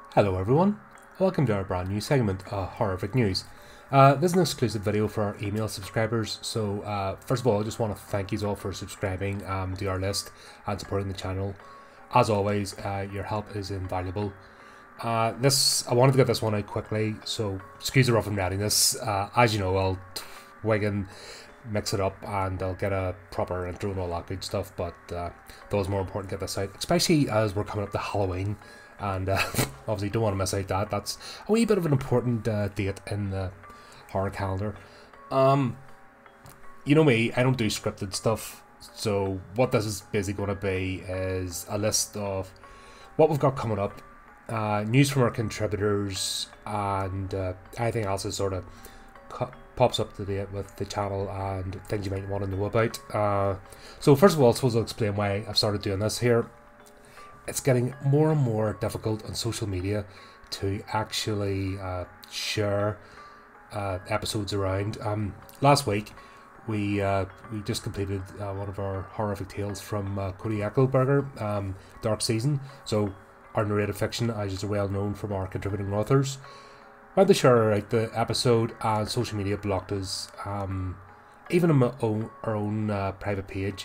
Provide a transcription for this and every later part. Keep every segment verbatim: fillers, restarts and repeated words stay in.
Hello everyone, welcome to our brand new segment, uh, Horrific News. Uh, this is an exclusive video for our email subscribers, so uh, first of all I just want to thank you all for subscribing um, to our list and supporting the channel. As always, uh, your help is invaluable. Uh, this I wanted to get this one out quickly, so excuse the rough and readiness. Uh, as you know, I'll twig and mix it up and I'll get a proper intro and all that good stuff, but uh, though it's more important to get this out, especially as we're coming up to Halloween. And uh, obviously don't want to miss out that. That's a wee bit of an important uh, date in the horror calendar. Um, you know me, I don't do scripted stuff. So what this is basically going to be is a list of what we've got coming up, uh, news from our contributors, and uh, anything else that sort of pops up to date with the channel and things you might want to know about. Uh, so first of all, I suppose I'll explain why I've started doing this here. It's getting more and more difficult on social media to actually uh, share uh, episodes around. Um, last week, we uh, we just completed uh, one of our horrific tales from uh, Cody Eckelberger, um, Dark Season. So our narrative fiction, as is well known from our contributing authors, went to share out the episode, and social media blocked us. Um, even on my own, our own uh, private page,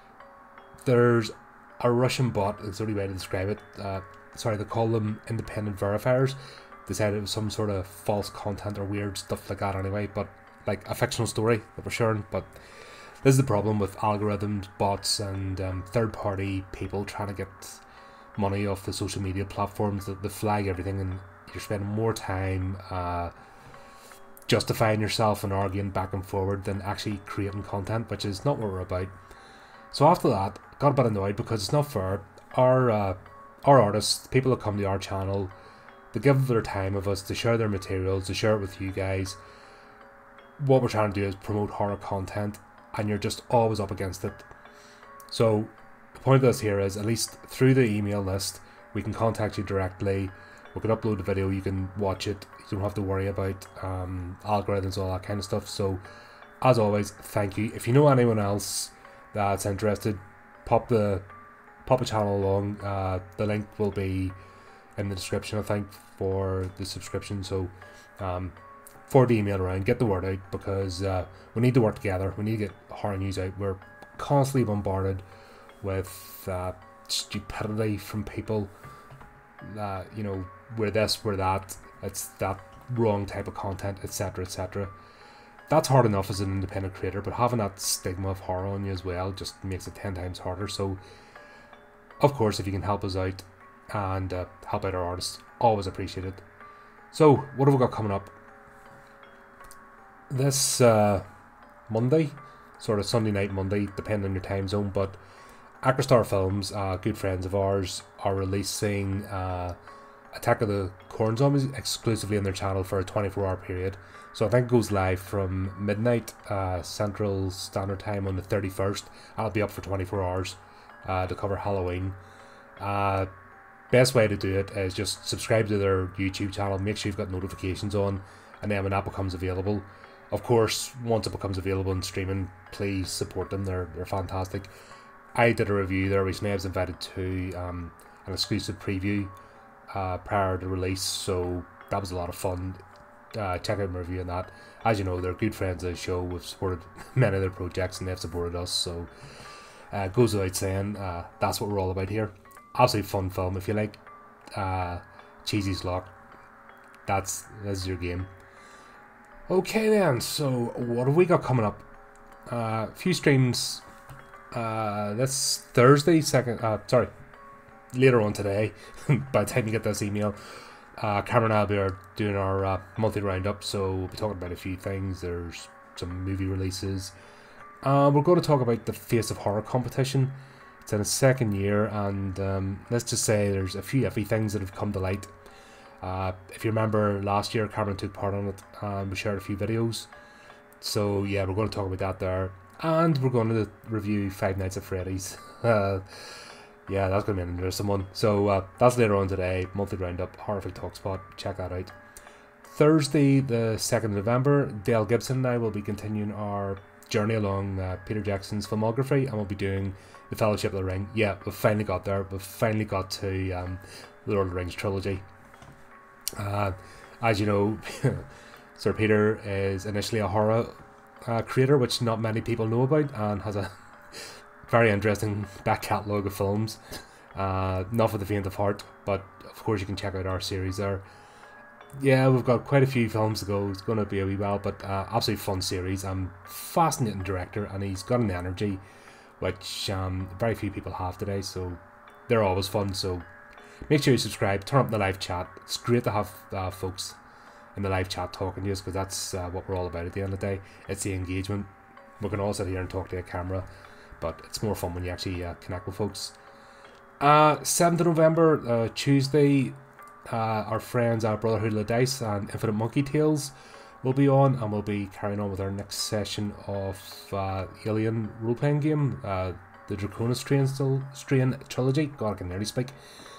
there's a Russian bot is the only way to describe it. Uh, sorry, they call them independent verifiers. They said it was some sort of false content or weird stuff like that anyway, but like a fictional story that we're sharing. But this is the problem with algorithms, bots, and um, third-party people trying to get money off the social media platforms. That they flag everything, and you're spending more time uh, justifying yourself and arguing back and forward than actually creating content, which is not what we're about. So after that, got a bit annoyed because it's not fair. Our uh, our artists, people that come to our channel, they give their time of us to share their materials, to share it with you guys. What we're trying to do is promote horror content, and you're just always up against it. So the point of this here is, at least through the email list, we can contact you directly. We can upload the video, you can watch it. You don't have to worry about um, algorithms, all that kind of stuff. So as always, thank you. If you know anyone else that's interested, pop the pop a channel along. Uh, the link will be in the description, I think, for the subscription. So um, forward the email around, get the word out, because uh, we need to work together. We need to get horror news out. We're constantly bombarded with uh, stupidity from people. Uh, you know, we're this, we're that. It's that wrong type of content, et cetera, et cetera. That's hard enough as an independent creator, but having that stigma of horror on you as well just makes it ten times harder. So, of course, if you can help us out and uh, help out our artists, always appreciate it. So, what have we got coming up? This uh, Monday, sort of Sunday night Monday, depending on your time zone, but Acrostar Films, uh, good friends of ours, are releasing uh, Attack of the Corn Zombies exclusively on their channel for a twenty-four hour period. So I think it goes live from midnight uh, Central Standard Time on the thirty-first. I'll be up for twenty-four hours uh, to cover Halloween. Uh, best way to do it is just subscribe to their YouTube channel, make sure you've got notifications on, and then when that becomes available, of course, once it becomes available in streaming, please support them. They're, they're fantastic. I did a review there recently. I was invited to um, an exclusive preview uh, prior to release, so that was a lot of fun. Uh, check out my review on that. As you know, they're good friends of the show. We've supported many of their projects and they've supported us, so uh, goes without saying, uh, that's what we're all about here. Absolutely fun film. If you like uh, cheesy slot, that's this is your game. Okay then, so what have we got coming up? A uh, few streams uh, this Thursday, second, uh, sorry, later on today, by the time you get this email. Uh, Cameron and I are doing our uh, monthly roundup, so we'll be talking about a few things. There's some movie releases. Uh, we're going to talk about the Face of Horror competition. It's in its second year, and um, let's just say there's a few iffy things that have come to light. Uh, if you remember last year, Cameron took part on it, and we shared a few videos. So yeah, we're going to talk about that there. And we're going to review Five Nights at Freddy's. Uh, Yeah, that's going to be an interesting one. So uh, that's later on today. Monthly roundup, Horrific Talkspot. Check that out. Thursday, the second of November, Dale Gibson and I will be continuing our journey along uh, Peter Jackson's filmography, and we'll be doing The Fellowship of the Ring. Yeah, we've finally got there. We've finally got to um, the Lord of the Rings trilogy. Uh, as you know, Sir Peter is initially a horror uh, creator, which not many people know about, and has a very interesting back catalogue of films. Uh, not for the faint of heart, but of course you can check out our series there. Yeah, we've got quite a few films to go. It's going to be a wee while, but uh, absolutely fun series. Um, fascinating director, and he's got an energy which um, very few people have today. So they're always fun. So make sure you subscribe, turn up the live chat. It's great to have uh, folks in the live chat talking to us, because that's uh, what we're all about at the end of the day. It's the engagement. We can all sit here and talk to a camera, but it's more fun when you actually uh, connect with folks. Uh, seventh of November, uh, Tuesday, uh, our friends uh, Brotherhood of the Dice and Infinite Monkey Tales will be on, and we'll be carrying on with our next session of uh, Alien role-playing game, uh, the Draconis Strain, still, Strain Trilogy. God, I can nearly speak.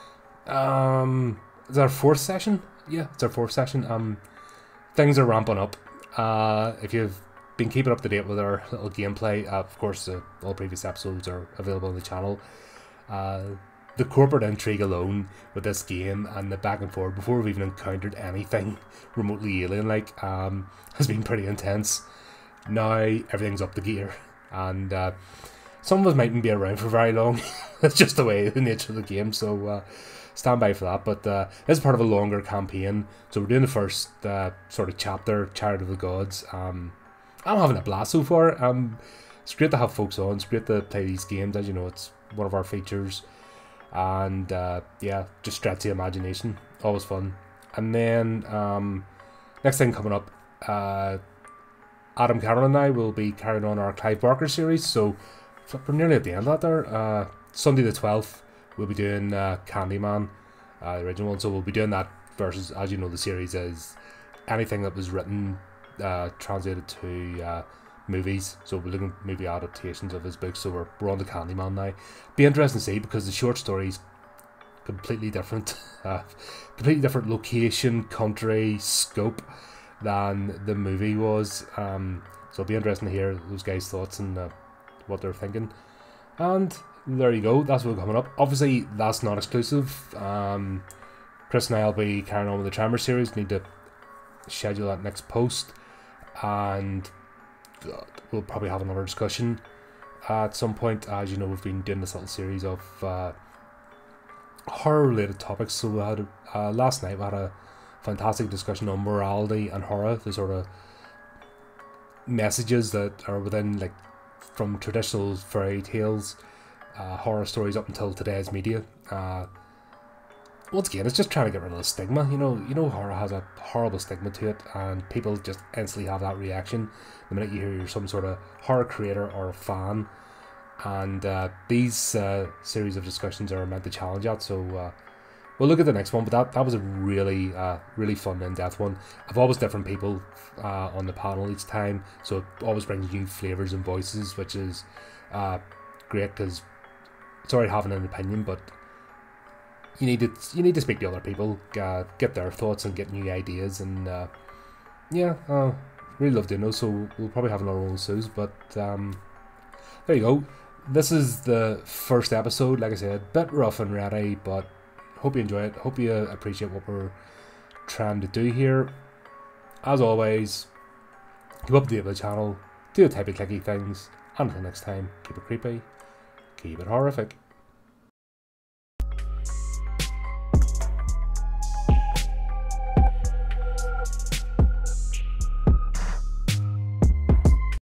Um, it's our fourth session. Yeah, it's our fourth session. Um, things are ramping up. Uh, if you've been keeping up to date with our little gameplay, uh, of course, uh, all previous episodes are available on the channel. Uh, the corporate intrigue alone with this game and the back and forth before we've even encountered anything remotely alien-like um, has been pretty intense. Now everything's up to gear, and uh, some of us mightn't be around for very long. That's just the way, the nature of the game, so uh, stand by for that. But uh, this is part of a longer campaign, so we're doing the first uh, sort of chapter, Chariot of the Gods. Um, I'm having a blast so far. Um, it's great to have folks on, it's great to play these games. As you know, it's one of our features, and uh, yeah, just stretch the imagination, always fun. And then um, next thing coming up, uh, Adam Cameron and I will be carrying on our Clive Barker series, so we're nearly at the end of that there. Uh, Sunday the twelfth we'll be doing uh, Candyman, uh, the original one, so we'll be doing that versus, as you know, the series is anything that was written uh, translated to uh, movies, so we're looking at movie adaptations of his books, so we're, we're on to Candyman now. Be interesting to see, because the short story's completely different, uh, completely different location, country, scope than the movie was, um, so it'll be interesting to hear those guys' thoughts and uh, what they're thinking. And there you go, that's what's coming up. Obviously that's not exclusive. um, Chris and I will be carrying on with the Tremor series, need to schedule that next post, and God, we'll probably have another discussion at some point. As you know, we've been doing this little series of uh, horror related topics, so we had uh, last night we had a fantastic discussion on morality and horror, the sort of messages that are within, like, from traditional fairy tales, uh, horror stories up until today's media. Uh, once again, it's just trying to get rid of the stigma. You know, you know, horror has a horrible stigma to it, and people just instantly have that reaction the minute you hear you're some sort of horror creator or a fan. And uh, these uh, series of discussions are meant to challenge that. So uh, we'll look at the next one. But that that was a really, uh, really fun in-depth one. I've always different people uh, on the panel each time, so it always brings new flavors and voices, which is uh, great, because it's alright having an opinion, but you need to you need to speak to other people, uh, get their thoughts and get new ideas, and uh, yeah, uh, really love doing those. So we'll probably have another one of those, but um, there you go. This is the first episode, like I said, bit rough and ready, but hope you enjoy it. Hope you appreciate what we're trying to do here. As always, keep up to date with the channel, do the type of clicky things, and until next time, keep it creepy, keep it horrific.